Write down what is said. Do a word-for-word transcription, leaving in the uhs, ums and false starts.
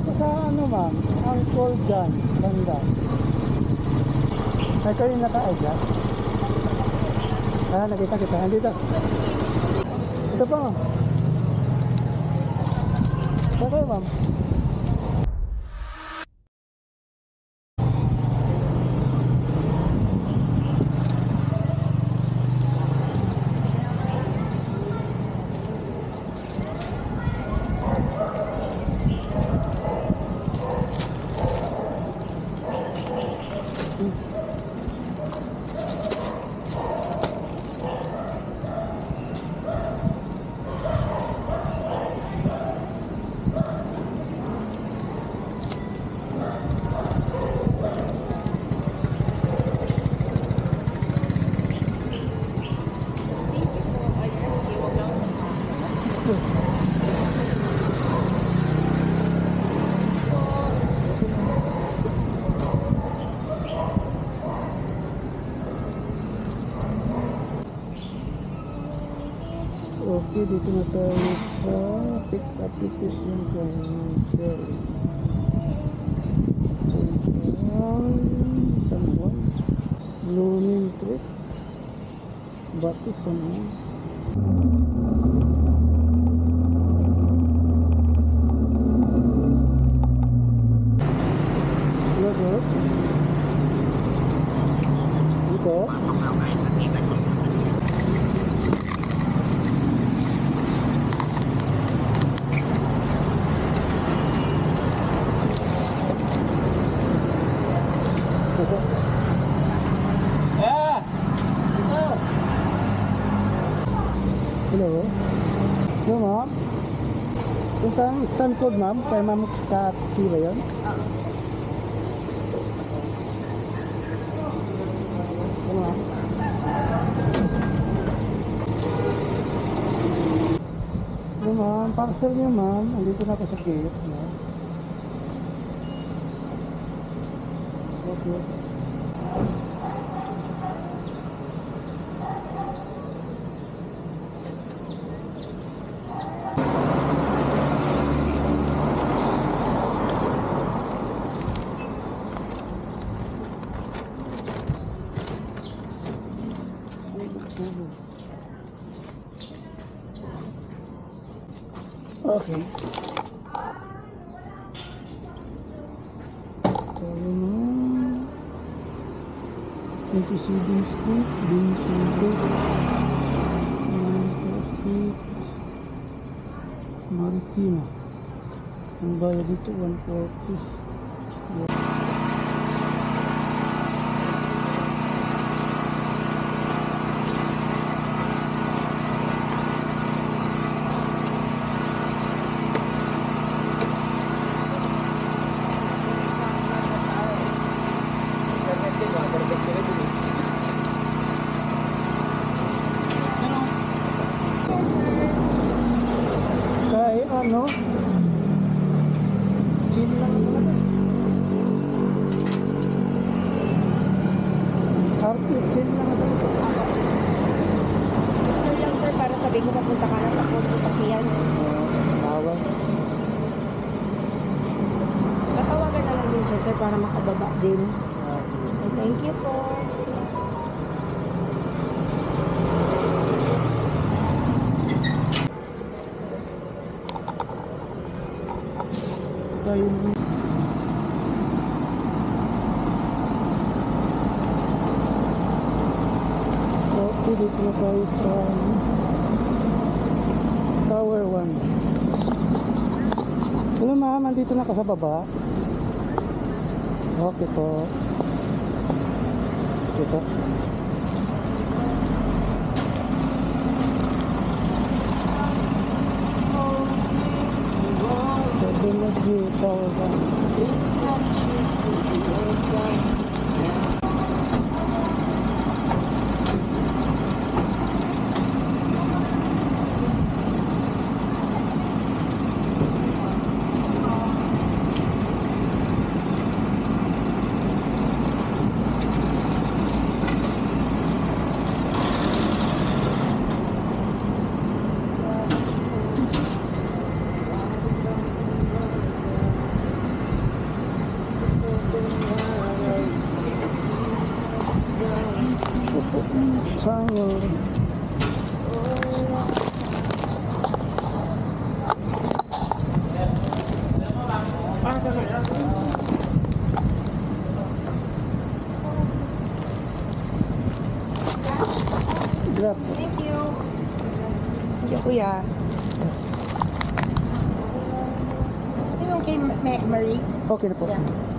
ako sa ano ma'am, Uncle John, banda. Ay kayo naka-adjust. Ah, nakita kita. Andito. Ito pa ma'am. Saan kayo ma'am? Okay, dito na tayo sa pick application cancel. San Juan, Blooming Trip, Bati San Juan. Hello sir, dito. Hello. Hello ma'am. Itong Stanford ma'am, kay ma'am Kati ba yun? Hello ma'am. Hello ma'am, parcel niyo ma'am. Andito na ako sa gate ma'am. Okay. Okay. Tayo na. twenty-seven Street, Vincent Street, Street, Maritima. Ang bayad dito, one forty. Kay ano? Chill lang naman. Arti, chill lang naman. Sir lang sir, para sabihin ko papunta ka na sa Punto Pasiyan. Tawag. Tatawagan na lang din siya sir para makababa din. Thank you po. Tayo na. Okay, dito na tayo sa Tower one. Hello ma'am, andito na ka sa baba. Okay po. Ito. Energy Tower one. Saan yung... Grab. Thank you. Thank you, kuya. Ito yung kay Ma- Marie. Okay na po. Yeah.